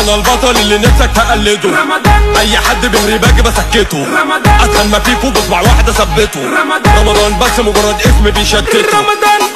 انا البطل اللي نفسك تقلده. اي حد بيهري باجي بسكته. اتهمى فيكو بصبع واحد اثبته. رمضان بس مجرد اسم بيشتته.